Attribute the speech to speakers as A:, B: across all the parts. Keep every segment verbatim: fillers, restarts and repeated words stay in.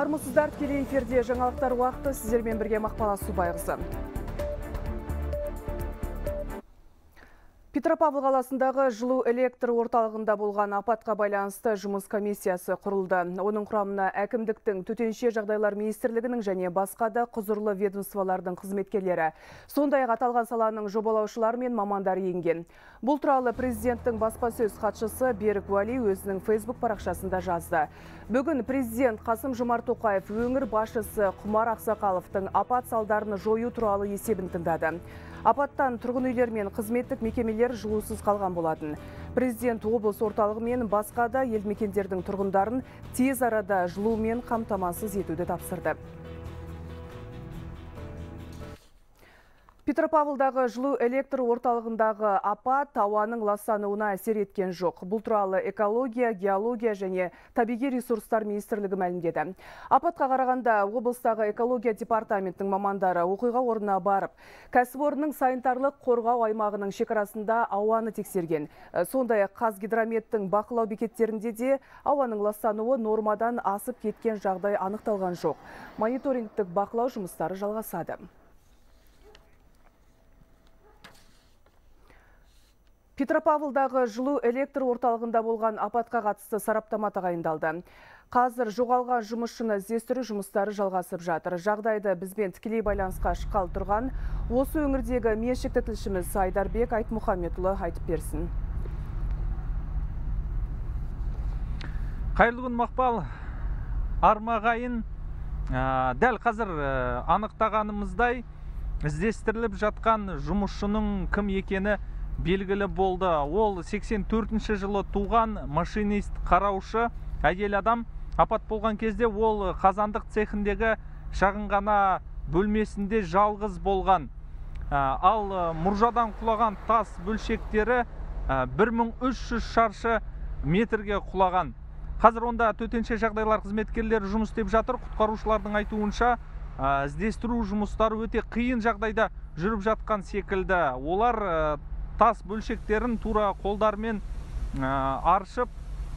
A: Армысыздар, тікелей эфирде жаңалықтар уақыты, сіздермен бірге Мақпал Асубайқызы. Петропавл қаласындағы жылу электр орталығында болған апатқа байланысты жұмыс комиссиясы құрылды. Оның құрамына әкімдіктің, төтенше жағдайлар министрлігінің және басқа да құзырлы ведомстволардың қызметкерлері, сондай-ақ аталған саланың жобалаушылары мен мамандары енген. Бұл туралы президенттің баспасөз хатшысы Берік Уәли өзінің Facebook парақшасында жазды. Бүгін президент Қасым Жомарт Тоқаев өңір басшысы Құмар Ақсақаловтың апат салдарын жою туралы есебін тыңдады. Апаттан тұрғын үйлер мен қызметтік мекемелер жылусыз қалған болатын. Президент облыс орталығы мен басқа да елді мекендердің тұрғындарын тез арада жылумен қамтамасыз етуді тапсырды. Петропавлдағы жылу электр орталығындағы апат ауаның ластануына әсер еткен жоқ. Бұл туралы экология, геология және табиғи ресурстар министрлігі мәлімдеді. Апатқа қарағанда облыстағы экология департаментінің мамандары оқиға орнына барып, кәсіпорынның санитарлық қорғау аймағының шекарасында ауаны тексерген. Сондай-ақ Қазгидрометтің бақылау бекеттерінде де ауаның ластануы нормадан асып кеткен жағдай анықталған жоқ. Мониторингтік бақылау жұмыстары жалғасады. Петропавлдағы жылу электр орталығында болған апатқа қатысты сараптама тағайындалды. Қазір жоғалған жұмысшыны іздестіру жұмыстары жалғасып жатыр. Жағдайды бізбен тікелей байланысқа шыққалы тұрған осы өңірдегі меншікті тілшіміз Айдарбек Айтмұхамедұлы айтып берсін.
B: Қайырлы күн, Мақпал. Армағайын, дәл қазір анықтағанымыздай іздестіріліп жатқан жұмысшының кім екені белгілі болды. Ол сексен төртінші жылы туған машинист қараушы әйел адам. Апат болған кезде ол қазандық цехіндегі шағын ғана бөлмесінде жалғыз болған. Ал мұржадан құлаған тас бөлшектері бір мың үш жүз шаршы метрге құлаған. Қазір онда төтенше жағдайлар қызметкерлері жұмыс істеп жатыр. Құтқарушылардың айтуынша іздестіру жұмыстары өте қиын жағдайда жүріп жатқан секілді. Олар тас бөлшектерін тура қолдармен аршып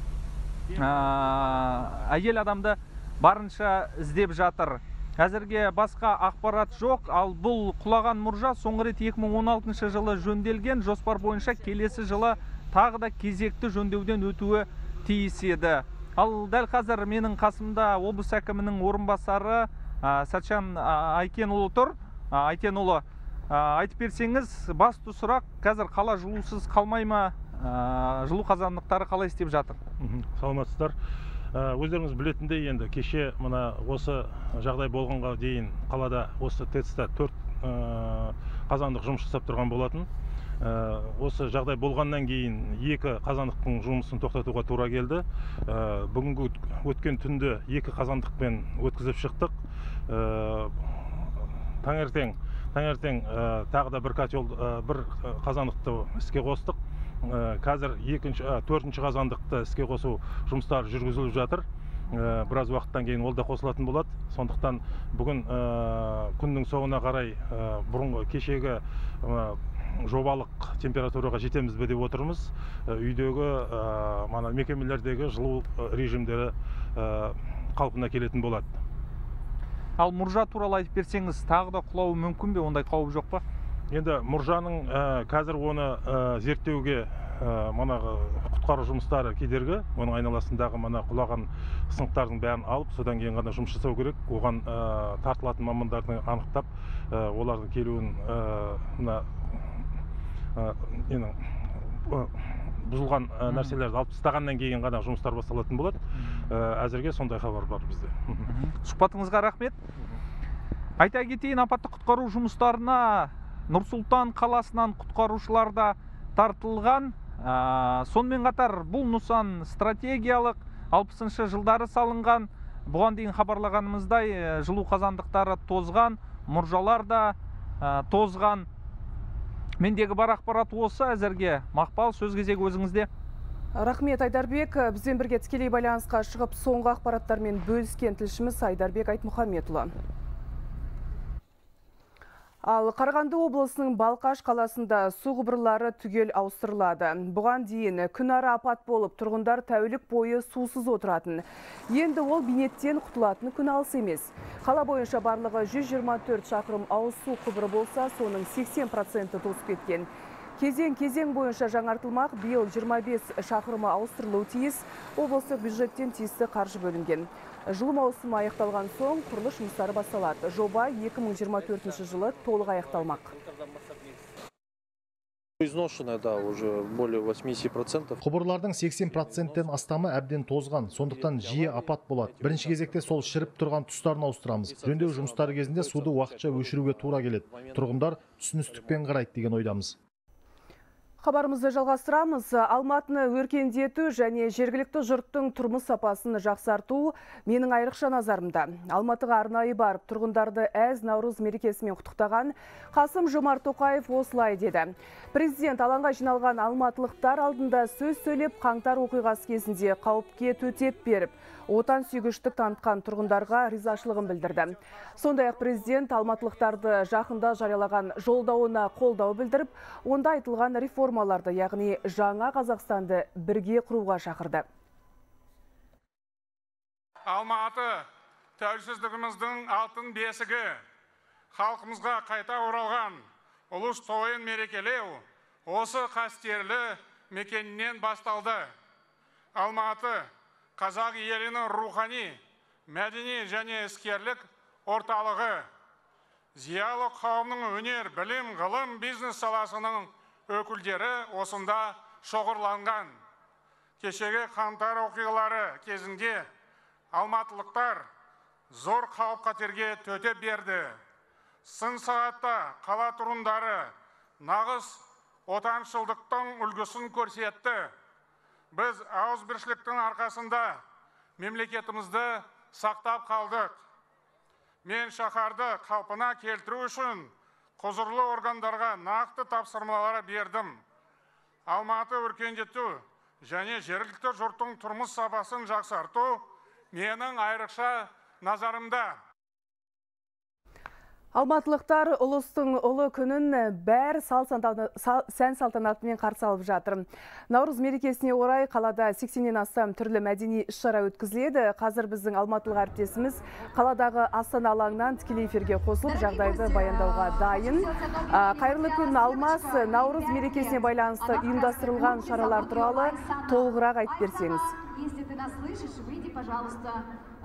B: әйел адамды барынша іздеп жатыр. Әзірге басқа ақпарат жоқ, ал бұл құлаған мұржа соңғы рет екі мың он алтыншы жылы жөнделген. Жоспар бойынша келесі жылы тағы да кезекті жөндеуден өтуі тиіс еді. Ал дәл қазір менің қасымда облыс әкімінің орынбасары Сәтжан Айкенұлы тұр. Айкенұлы, айтып берсеңіз, басты сұрақ, қазір қала жылусыз қалмай ма, жылу қазандықтары қалай істеп жатыр?
C: Саламатсыздар. Өздеріңіз білетіндей, енді кеше мына осы жағдай болғанға дейін қалада осы ТЭЦ-та төрт қазандық жұмыс жасап тұрған болатын. Осы жағдай болғаннан кейін екі қазандықтың жұмысын тоқтатуға тура келді. Бүгінгі өткен түнді екі қазандықпен өткізіп шықтық. Таңертең Таңертең тағы да бір котел, бір қазандықты іске қостық. Қазір екінші, төртінші қазандықты іске қосу жұмыстары жүргізіліп жатыр. Біраз уақыттан кейін ол да қосылатын болады. Сондықтан бүгін күннің соңына қарай бұрынғы кешегі жобалық температураға жетеміз бе деп отырмыз. Үйдегі, мекемелердегі жылу режимдері қалпына келетін болады.
B: Ал мұржа туралы айтып берсеңіз, тағы да құлауы мүмкін бе, ондай қауіп жоқ па?
C: Енді мұржаның қазір оны зерттеуге манағы құтқару жұмыстары кедергі. Оның айналасындағы мана құлаған сынықтардың бәрін алып, содан кейін ғана жұмыс жасау керек. Оған тартылатын мамандарды анықтап, олардың келуін бұзылған нәрселерді алып тастағаннан кейін ғана жұмыстар басталатын болады. Әзірге сондай хабар бар бізде.
B: Сұхбатыңызға рахмет. Айта кетейін, апатты құтқару жұмыстарына Нұр-Сұлтан қаласынан құтқарушылар да тартылған. Сонымен қатар бұл нысан стратегиялық, алпысыншы жылдары салынған. Бұған дейін хабарлағанымыздай жылу қазандықтары тозған, мұржалар да тозған. Мендегі бар ақпарат осы. Әзірге Мақпал, сөз кезегі өзіңізде.
A: Рахмет, Айдарбек. Бізбен бірге тікелей байланысқа шығып соңғы ақпараттармен бөліскен тілшіміз Айдарбек Айтмұхамедұлы. Ал Қарағанды облысының Балқаш қаласында су құбырлары түгел ауыстырылады. Бұған дейін күн ара апат болып, тұрғындар тәулік бойы сусыз отыратын. Енді ол бейнеттен құтылатын күн алыс емес. Қала бойынша барлығы жүз жиырма төрт шақырым ауыз су құбыры болса, соның сексен проценті тозып кеткен. Кезең-кезең бойынша жаңартылмақ, биыл жиырма бес шақырымы ауыстырылуы тиіс, облыстық бюджеттен тиісті қаржы бөлінген. Жылу маусымы аяқталған соң құрылыс жұмыстары басталады. Жоба екі мың жиырма төртінші жылы толық аяқталмақ.
D: Изношенная, да, уже более восьмидесяти процентов.
E: Құбырлардың сексен проценттен астамы әбден тозған, сондықтан жиі апат болады. Бірінші кезекте сол шіріп тұрған тұстарын ауыстырамыз. Жөндеу жұмыстары кезінде суды уақытша өшіруге тура келеді. Тұрғындар түсіністікпен қарайды деген ойдамыз.
A: Хабарымызды жалғастырамыз. Алматыны өркендету және жергілікті жұрттың тұрмыс сапасын жақсарту менің айрықша назарымда. Алматыға арнайы барып, тұрғындарды әз Наурыз мерекесімен құттықтаған Қасым-Жомарт Тоқаев осылай деді. Президент алаңға жиналған алматылықтар алдында сөз сөйлеп, қаңтар оқиғасы кезінде қауіпке төтеп беріп, отан сүйгіштік танытқан тұрғындарға ризашылығын білдірді. Сондай-ақ президент алматылықтарды жақында жариялаған жолдауына қолдау білдіріп, онда айтылған реформаларды, яғни жаңа Қазақстанды бірге құруға шақырды.
F: Алматы тәуелсіздігіміздің алтын бесігі, халқымызға қайта оралған ұлыс тойын мерекелеу осы қастерлі мекеннен басталды. Алматы қазақ елінің рухани, мәдени және іскерлік орталығы. Зиялы қауымның өнер, білім, ғылым, бизнес саласының өкілдері осында шоғырланған. Кешегі қаңтар оқиғалары кезінде алматылықтар зор қауіп қатерге төтеп берді. Сын сағатта қала тұрғындары нағыз отаншылдықтың үлгісін көрсетті. Біз ауызбіршіліктің арқасында мемлекетімізді сақтап қалдық. Мен шаһарды қалпына келтіру үшін құзырлы органдарға нақты тапсырмалар бердім. Алматы өркендету және жергілікті жұрттың тұрмыс сапасын жақсарту менің айрықша назарымда.
A: Алматылықтар ұлыстың ұлы күнін бәр сән салтанатымен қарсы алып жатыр. Наурыз мерекесіне орай қалада сексеннен астам түрлі мәдени іс-шара өткізіледі. Қазір біздің алматылық әріптесіміз қаладағы Астана алаңынан тікелей эфирге қосылып, жағдайды баяндауға дайын. Қайырлы күн, Алмас. Наурыз мерекесіне байланысты ұйымдастырылған шаралар туралы толығырақ айтып берсеңіз.
G: Если ты нас слышишь, выйди, пожалуйста,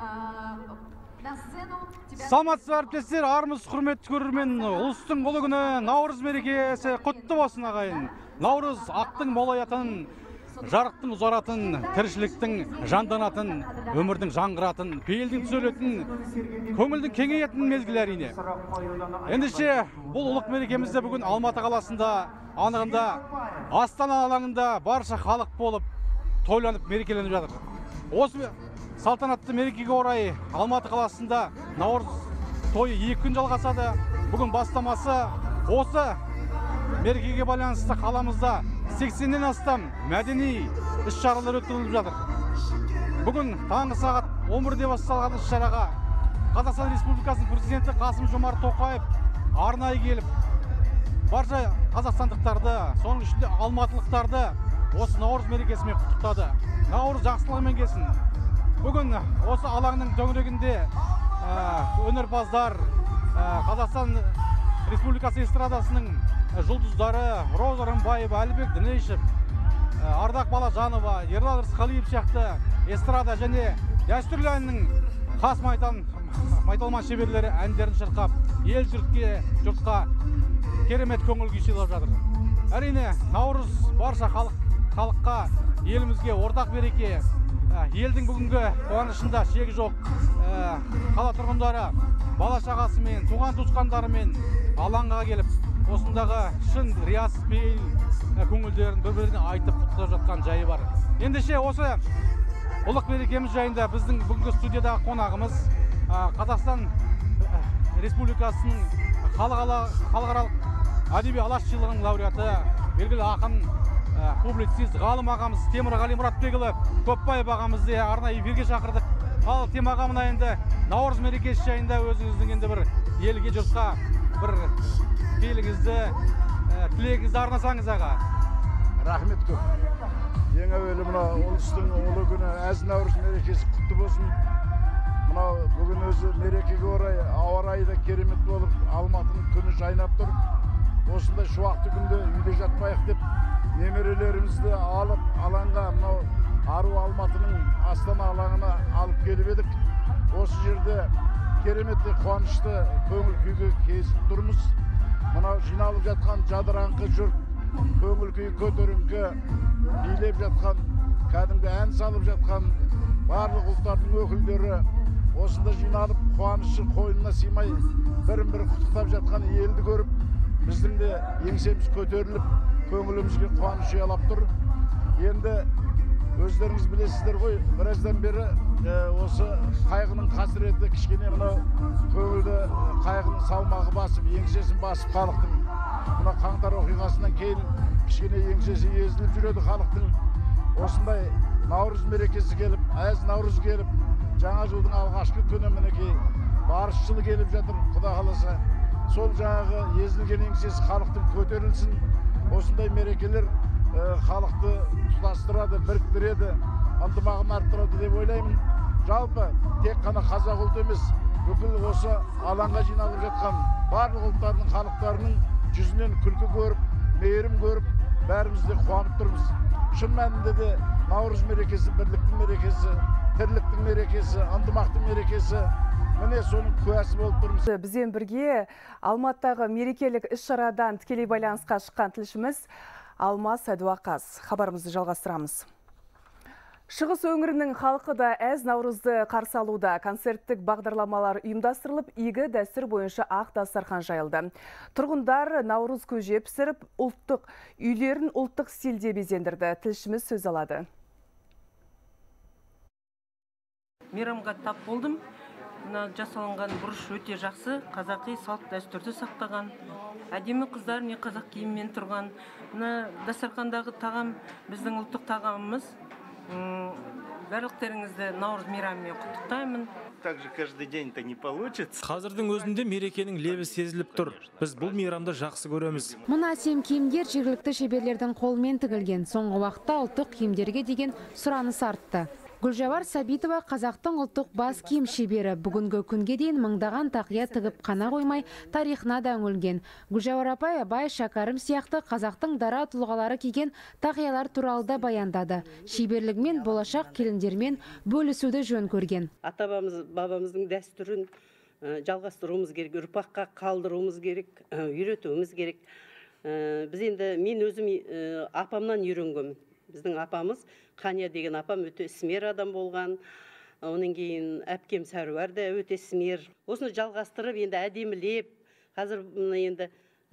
H: Саламатсыз әріптестер, армысыз құрметті көрермен, ұлыстың ұлы күні Наурыз мерекесі құтты болсын ағайын. Наурыз ақтың молаятын, жарықтың ұзаратын, тіршіліктің жанданатын, өмірдің жаңғыратын, пейілдің түзелетін, көңілдің кеңейетін мезгіл әрине. Ендеше бұл ұлық мерекемізде бүгін Алматы қаласында, анығында Астана алаңында барша халық болып тойланып мерекеленіп жатыр. Осы салтанатты мерекеге орай Алматы қаласында Наурыз тойы екі күн жалғасады. Бүгін бастамасы осы мерекеге байланысты қаламызда сексеннен астам мәдени іс-шаралар өткізіліп жатыр. Бүгін таңғы сағат он бірде басталған іс-шараға Қазақстан Республикасының президенті Қасым-Жомарт Тоқаев арнайы келіп, барша қазақстандықтарды, соның ішінде алматылықтарды осы Наурыз мерекесімен құттықтады. Наурыз жақсылығымен келсін. Бүгін осы алаңның төңірегінде өнерпаздар, Қазақстан Республикасы эстрадасының жұлдыздары Роза Рымбаева, Әлібек Дінешев, Ардақ Балажанова, Ерлан Рысқалиев сияқты эстрада және дәстүрлі әннің қас майталман шеберлері әндерін шырқап, ел жұртке, жұртқа керемет көңіл күй сыйлап жатыр. Әрине, Наурыз барша халыққа, елімізге ортақ береке. Елдің бүгінгі қуанышында шегі жоқ. Қала тұрғындары бала шағасымен, туған туысқандарымен алаңға келіп, осындағы шын риясыз пейіл көңілдерін бір-біріне айтып құттықтап жатқан жайы бар. Ендеше осы ұлық мерекеміз жайында біздің бүгінгі студиядағы қонағымыз Қазақстан Республикасының халықаралық әдеби алаш сыйлығының лауреаты, белгілі ақын, публицист, ғалым ағамыз Темірғали Мұратбекұлы Көпбаев ағамызды арнайы эфирге шақырдық. Ал Тем ағамына енді Наурыз мерекесі жайында өзіңіздің енді бір елге, жұртқа бір пейіліңізді, тілегіңізді арнасаңыз аға.
I: Рахмет көп. Ең әуелі мына ұлыстың ұлы күні әз Наурыз мерекесі құтты болсын. Мынау бүгін өзі мерекеге орай ауа райы да керемет болып, Алматының күні жайнап тұр. Осындай шуақты күнде үйде жатпайық деп, немерелерімізді алып, алаңға, мынау Ару Алматының Астана алаңына алып келіп едік. Осы жерде кереметті қуанышты көңіл күйге кезіп тұрмыз. Мынау жиналып жатқан жадыраңқы жұрт, көңіл күй көтеріңкі, билеп жатқан, кәдімгі ән салып жатқан барлық ұлттардың өкілдері осында жиналып, қуанышы қойнына сыймай бірін-бірі құттықтап жатқан елді көріп, біздің де еңсеміз көтеріліп, көңілімізге қуаныш ұялап тұр. Енді өздеріңіз білесіздер ғой, біраздан бері осы қайғының қасіреті кішкене мынау көңілді қайғының салмағы басып, еңсесін басып халықтың. Мына қаңтар оқиғасынан кейін кішкене еңсесі езіліп жүреді халықтың. Осындай Наурыз мерекесі келіп, әз Наурыз келіп, жаңа жылдың алғашқы күні мінекей барысшылы келіп жатыр, Құда қаласа. Сол жаңағы езілген еңсесі халықтың көтерілсін. Осындай мерекелер халықты тұтастырады, біріктіреді, ынтымағын арттырады деп ойлаймын. Жалпы тек қана қазақ ұлты емес, бүкіл осы алаңға жиналып жатқан барлық ұлттардың, халықтарының жүзінен күлкі көріп, мейірім көріп, бәріміз де қуанып тұрмыз. Шын мәнінде де Наурыз мерекесі бірліктің мерекесі, тірліктің мерекесі, ынтымақтың мерекесі. Міне соның куәсі болып тұрмыз.
A: Бізбен бірге Алматыдағы мерекелік іс-шарадан тікелей байланысқа шыққан тілшіміз Алмас Әдуақас. Хабарымызды жалғастырамыз. Шығыс өңірінің халқы да әз Наурызды қарсы алуда. Концерттік бағдарламалар ұйымдастырылып, игі дәстүр бойынша ақ дастархан жайылды. Тұрғындар Наурыз көже пісіріп, ұлттық үйлерін ұлттық стильде безендірді. Тілшіміз сөз алады.
J: Мейрамға тап болдым. Мына жасалынған бұрыш өте жақсы, қазақи салт дәстүрді сақтаған. Әдемі қыздар не қазақ киіммен тұрған. Мына дастархандағы тағам біздің ұлттық тағамымыз. Барлықтарыңызды Наурыз мейрамымен құттықтаймын.
K: Так же каждый день-то не получится.
L: Қазірдің өзінде мерекенің лебі сезіліп тұр. Біз бұл мейрамды жақсы көреміз.
M: Мына әсем киімдер жергілікті шеберлердің қолымен тігілген. Соңғы уақытта ұлттық киімдерге деген сұраныс артты. Гүлжавар Сабитова қазақтың ұлттық бас киім шебері. Бүгінгі күнге дейін мыңдаған тақия тігіп қана қоймай, тарихына да үңілген. Гүлжавар апай Абай, Шәкәрім сияқты қазақтың дара тұлғалары киген тақиялар туралы да баяндады. Шеберлігімен болашақ келіндермен бөлісуді жөн көрген.
N: Ата-бабамыз, бабамыздың дәстүрін жалғастыруымыз керек, ұрпаққа қалдыруымыз керек, үйретуіміз керек. Біз енді мен өзім апамнан үйренгенмін. Біздің апамыз, Қания деген апам өте ісмер адам болған. Оның кейін әпкем Сәруар да өте ісмер. Осыны жалғастырып, енді әдемілеп, қазір енді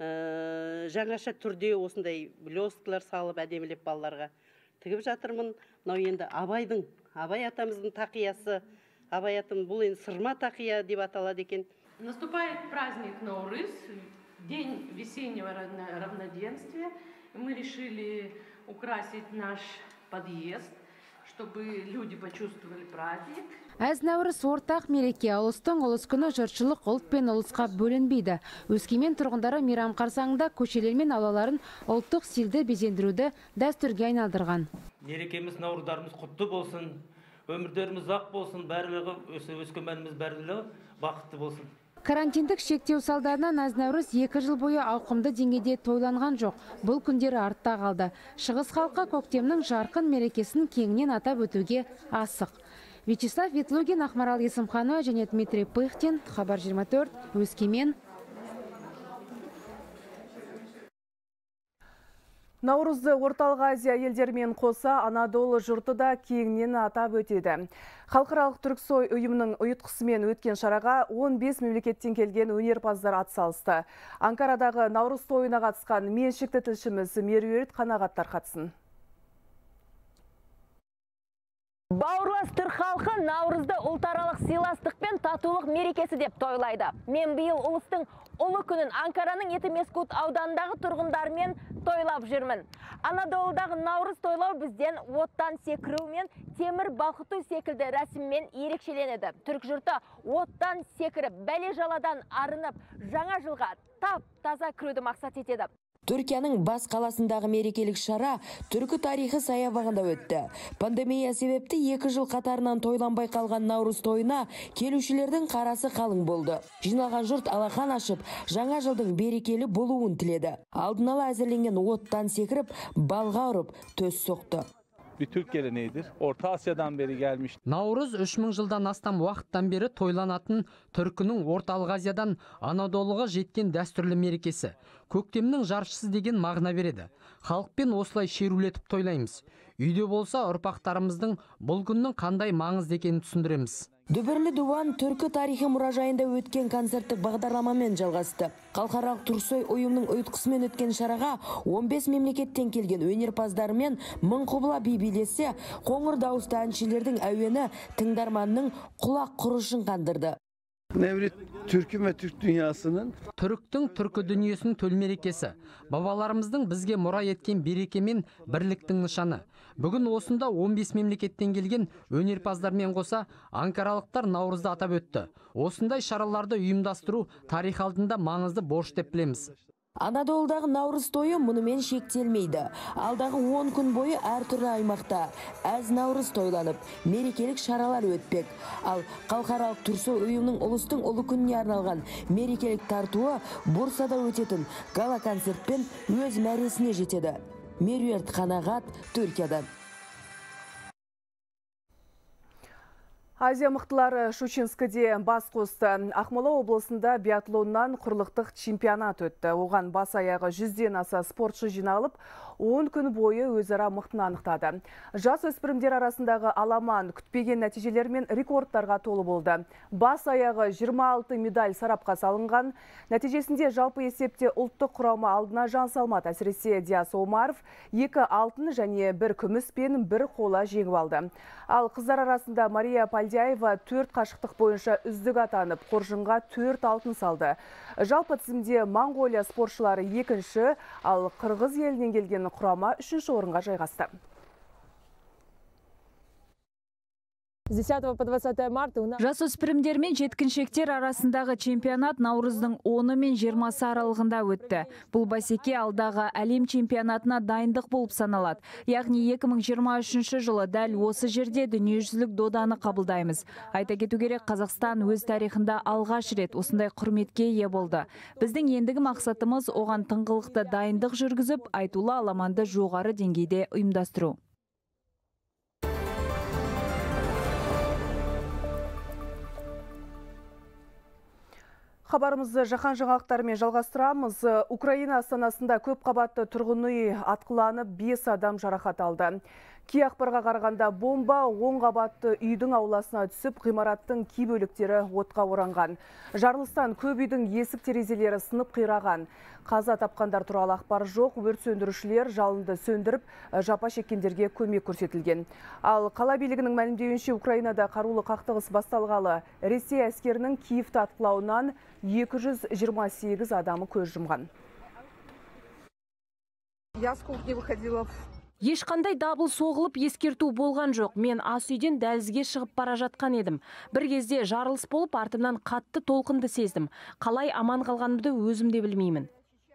N: жаңаша түрде осындай блесткалар салып, әдемілеп балаларға тігіп жатырмын. Мынау енді Абайдың, Абай атамыздың тақиясы. Абай атам бұл енді сырма тақия деп аталады екен.
O: Наступает праздник Наурыз, день весеннего равноденствия. Мы решили украсить наш подъезд, чтобы люди почувствовали праздник.
M: Әз Наурыз ортақ мереке, ұлыстың ұлыс күні жұртшылық ұлт пен ұлысқа бөлінбейді. Өскемен тұрғындары мейрам қарсаңында көшелер мен аулаларын ұлттық стильде безендіруді дәстүрге айналдырған.
P: Мерекеміз, наурыздарымыз құтты болсын, өмірдеріміз ақ болсын, барлығы өскеменіміз барлығы бақытты болсын.
M: Карантиндік шектеу салдарынан әз Наурыз екі жыл бойы ауқымды деңгейде тойланған жоқ. Бұл күндері артта қалды. Шығыс халқы көктемнің жарқын мерекесін кеңінен атап өтуге асық. Вячеслав Ветлугин, Ақмарал Есімханова және Дмитрий Пыхтин, Хабар жиырма төрт, Өскемен.
A: Наурызды орталық Азия елдерімен қоса Анадолы жұрты да кеңінен атап өтеді. Халықаралық Түрксой ұйымының ұйытқысымен өткен шараға он бес мемлекеттен келген өнерпаздар атсалысты. Анкарадағы Наурыз тойына қатысқан меншікті тілшіміз Меруерт Қанағаттар қатысын.
Q: Бауырлас түрк халқы наурызды ұлтаралық сыйластық пен татулық мерекесі деп тойлайды. Мен биыл ұлыстың ұлы күнін Анкараның Етемескут ауданындағы тұрғындармен тойлап жүрмін. Анадолудағы наурыз тойлау бізден оттан секіру мен темір балқыту секілді рәсіммен ерекшеленеді. Түрк жұрты оттан секіріп, бәле жаладан арынып, жаңа жылға тап таза кіруді мақсат етеді.
R: Түркияның бас қаласындағы мерекелік шара түркі тарихы саябағында өтті. Пандемия себепті екі жыл қатарынан тойланбай қалған наурыз тойына келушілердің қарасы қалың болды. Жиналған жұрт алақан ашып, жаңа жылдың берекелі болуын тіледі. Алдын ала әзірленген оттан секіріп, балға ұрып, төс соқты.
S: Bir Türk geleneğidir. Orta Asya'dan beri gelmiş.
T: Наурыз үш мың жылдан астам уақыттан бері тойланатын түркінің Орталық Азиядан Анадолуға жеткен дәстүрлі мерекесі. Көктемнің жаршысы деген мағына береді. Халықпен осылай шерулетіп тойлаймыз. Үйде болса ұрпақтарымыздың бұл күннің қандай маңызды екенін түсіндіреміз.
R: Дүбірлі Дуван түркі тарихы мұражайында өткен концерттік бағдарламамен жалғасты. Халықаралық Турсой ұйымның ұйытқысымен өткен шараға он бес мемлекеттен келген өнерпаздары мен мың құбыла би билесе, қоңыр дауысты әншілердің әуені тыңдарманның құлақ құрышын қандырды.
U: Nevrit Türk'ün ve Türk dünyasının
T: Түріктің түркі дүниесінің төл мерекесі. Бабаларымыздың бізге мұра еткен береке мен бірліктің нышаны. Бүгін осында он бес мемлекеттен келген өнерпаздармен қоса анкаралықтар наурызды атап өтті. Осындай шараларды ұйымдастыру тарих алдында маңызды борыш деп білеміз.
R: Анадолудағы наурыз тойы мұнымен шектелмейді. Алдағы он күн бойы әртүрлі аймақта әз наурыз тойланып, мерекелік шаралар өтпек. Ал халықаралық Турсой ұйымның ұлыстың ұлы күніне арналған мерекелік тартуы Бурсада өтетін гала концертпен өз мәресіне жетеді. Меруерт Қанағат, Түркиядан.
A: Азия мықтылары Щучинскіде бас қосты. Ақмола облысында биатлоннан құрлықтық чемпионат өтті. Оған бас аяғы жүзден аса спортшы жиналып, он күн бойы өзара мықтын анықтады. Жас өспірімдер арасындағы аламан күтпеген нәтижелер мен рекордтарға толы болды. Бас аяғы жиырма алты медаль сарапқа салынған. Нәтижесінде жалпы есепте ұлттық құрама алдына жан салмады. Әсіресе Диас Омаров екі алтын және бір күміс пен бір қола жеңіп алды. Ал қыздар арасында Мария Пальдяева төрт қашықтық бойынша үздік атанып, қоржынға төрт алтын салды. Жалпы тізімде Моңғолия спортшылары екінші, ал Қырғыз елінен келген құрама үшінші орынға жайғасты.
V: С десятого по двадцатое марта у нас... Жасөспірімдер мен жеткіншектер арасындағы чемпионат наурыздың оны мен жиырмасы аралығында өтті. Бұл бәсеке алдағы әлем чемпионатына дайындық болып саналады. Яғни екі мың жиырма үшінші жылы дәл осы жерде дүниежүзілік доданы қабылдаймыз. Айта кету керек, Қазақстан өз тарихында алғаш рет осындай құрметке ие болды. Біздің ендігі мақсатымыз оған тыңғылықты дайындық жүргізіп, айтулы аламанды жоғары деңгейде ұйымдастыру.
A: Хабарымызды жаһан жаңалықтарымен жалғастырамыз. Украина астанасында көп қабатты тұрғын үй атқыланып, бес адам жарақат алды. Кей ақпарға қарағанда бомба он қабатты үйдің ауласына түсіп, ғимараттың кей бөліктері отқа оранған. Жарылыстан көп үйдің есік терезелері сынып қираған. Қаза тапқандар туралы ақпар жоқ. Өрт сөндірушілер жалынды сөндіріп, жапа шеккендерге көмек көрсетілген. Ал қала билігінің мәлімдеуінше, Украинада қарулы қақтығыс басталғалы Ресей әскерінің Киевті атқылауынан екі жүз жиырма сегіз адамы көз жұмған.
V: Я с кухни выходила.
W: Ешқандай дабыл соғылып ескерту болған жоқ. Мен ас үйден дәлізге шығып бара жатқан едім. Бір кезде жарылыс болып, артымнан қатты толқынды сездім. Қалай аман қалғанымды өзім де білмеймін.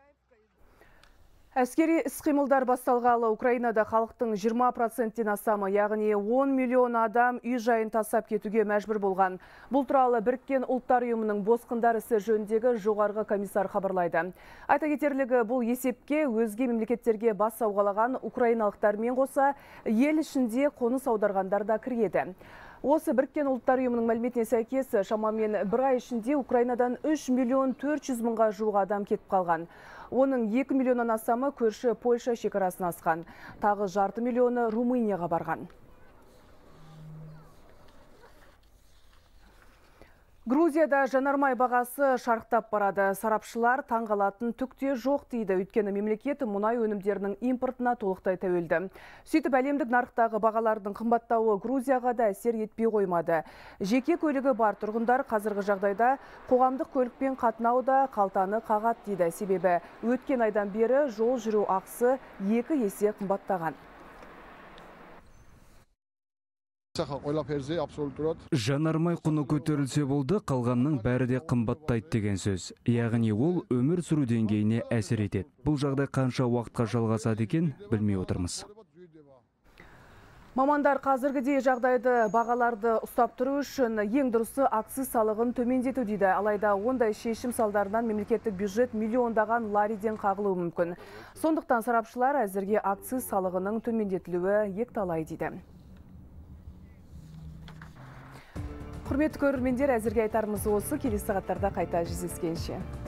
A: Әскери іс-қимылдар басталғалы Украинада халықтың жиырма проценттен астамы, яғни он миллион адам үй жайын тастап кетуге мәжбүр болған. Бұл туралы Біріккен ұлттар ұйымының босқындар ісі жөніндегі жоғарғы комиссар хабарлайды. Айта кетерлігі, бұл есепке өзге мемлекеттерге бас сауғалаған украиналықтармен қоса ел ішінде қоныс аударғандар да кіреді. Осы Біріккен ұлттар ұйымының мәліметіне сәйкес, шамамен бір ай ішінде Украинадан үш миллион төрт жүз мыңға жуық адам кетіп қалған. Оның екі миллионнан астамы көрші Польша шекарасын асқан. Тағы жарты миллионы Румынияға барған. Грузияда жанармай бағасы шарықтап барады. Сарапшылар таңғалатын түкте жоқ дейді. Өйткені мемлекет мұнай өнімдерінің импортына толықтай тәуелді. Сөйтіп әлемдік нарықтағы бағалардың қымбаттауы Грузияға да әсер етпей қоймады. Жеке көлігі бар тұрғындар қазіргі жағдайда қоғамдық көлікпен қатынауда қалтаны қағат дейді. Себебі өткен айдан бері жол жүру ақысы екі есе қымбаттаған.
B: Жанармай құны көтерілсе болды, қалғанның бәрі де қымбаттайды деген сөз. Яғни ол өмір сүру деңгейіне әсер етеді. Бұл жағдай қанша уақытқа жалғасады екен, білмей отырмыз.
A: Мамандар қазіргідей жағдайды бағаларды ұстап тұру үшін ең дұрысы акциз салығын төмендету дейді. Алайда ондай шешім салдарынан мемлекеттік бюджет миллиондаған лариден қағылуы мүмкін. Сондықтан сарапшылар әзірге акциз салығының төмендетілуі екталай дейді. Құрметті көрермендер, әзірге айтарымыз осы. Келесі сағаттарда қайта жүздескенше.